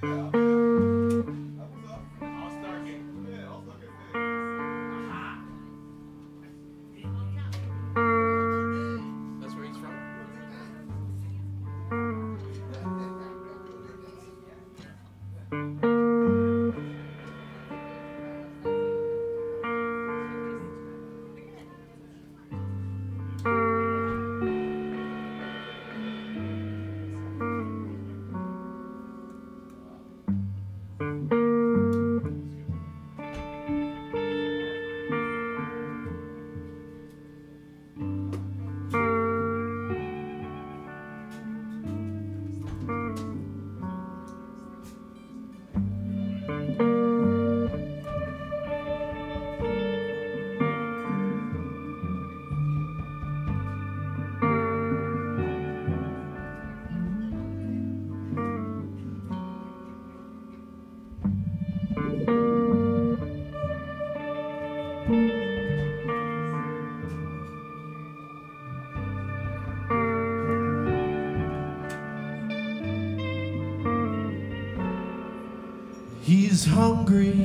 He's hungry,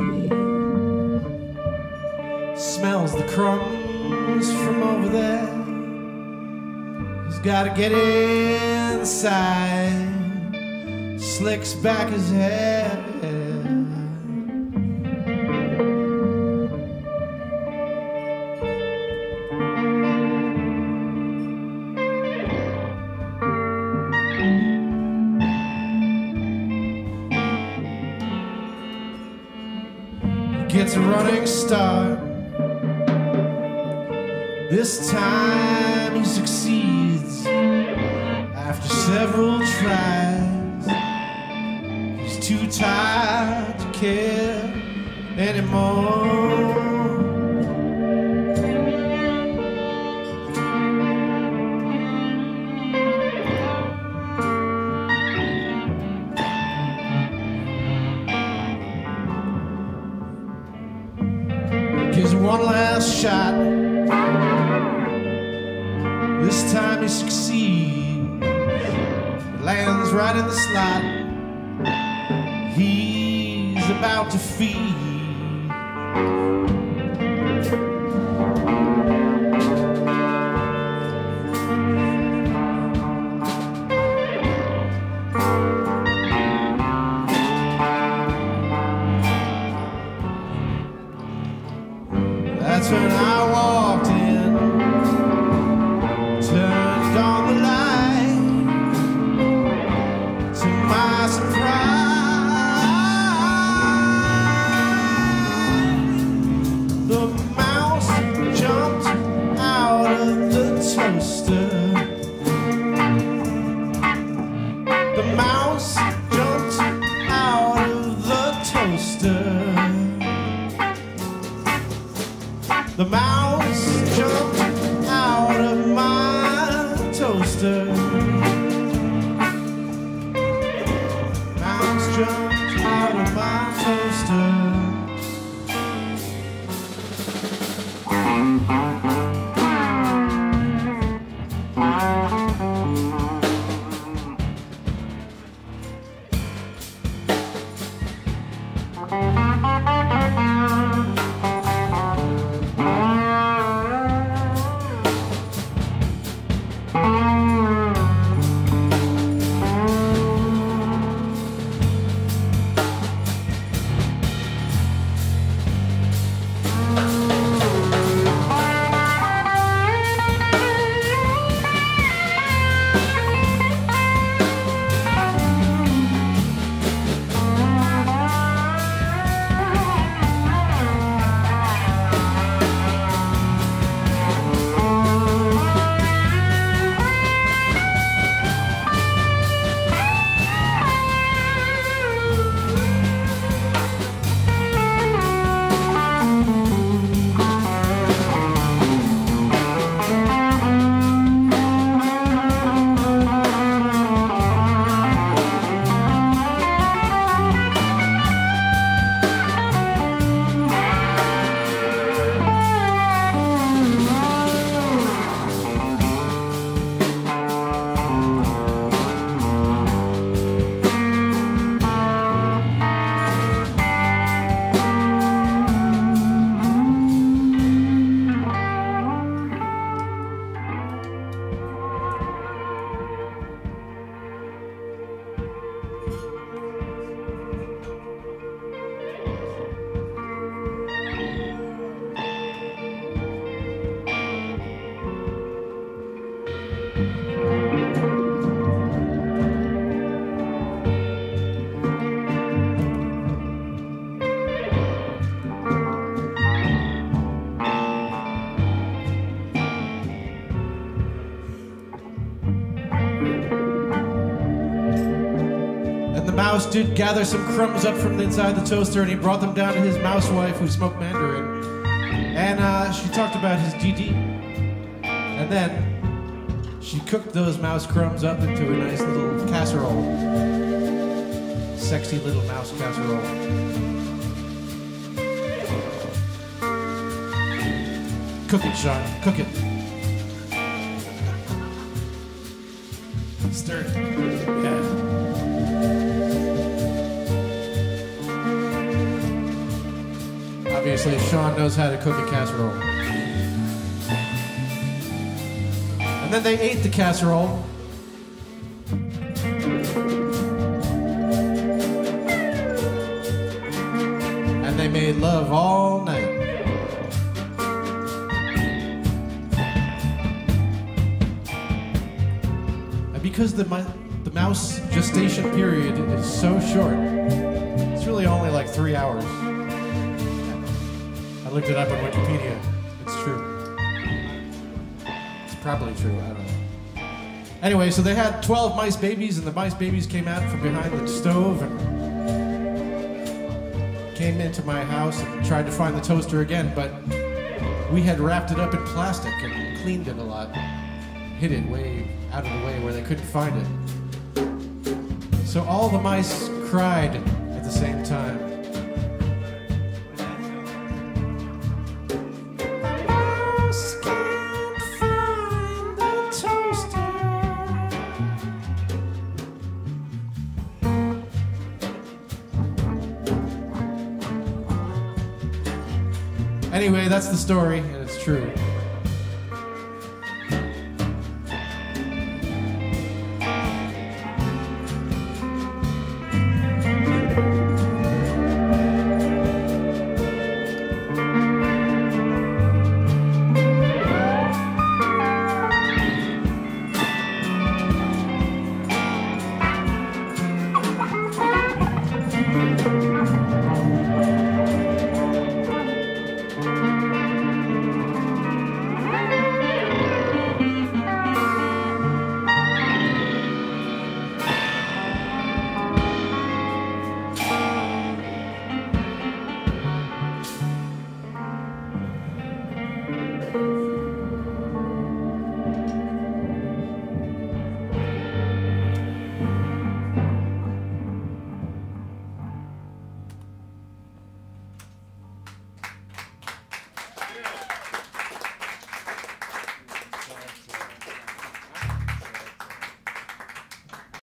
smells the crumbs from over there. He's gotta get inside, slicks back his hair. Gets a running start. This time he succeeds after several tries. He's too tired to care anymore. Gives one last shot. This time he succeeds. Lands right in the slot. He's about to feed. That's when I walked in, turned on the light. To my surprise, the mouse jumped out of the toaster. The mouse jumped out of the toaster. The mouse jumped out of my toaster. Mouse jumped out of my toaster. And the mouse did gather some crumbs up from inside the toaster, and he brought them down to his mouse wife who smoked Mandarin. And she talked about his DD. And then she cooked those mouse crumbs up into a nice little casserole. Sexy little mouse casserole. Cook it, Shawn. Cook it. Stir it. Yeah. Obviously, Shawn knows how to cook a casserole. And then they ate the casserole. And they made love all night. And because the mouse gestation period is so short, it's really only like 3 hours. I looked it up on Wikipedia. It's true. It's probably true. I don't know. Anyway, so they had 12 mice babies, and the mice babies came out from behind the stove and came into my house and tried to find the toaster again, but we had wrapped it up in plastic and cleaned it a lot. Hid it way out of the way where they couldn't find it. So all the mice cried at the same time. Anyway, that's the story, and it's true.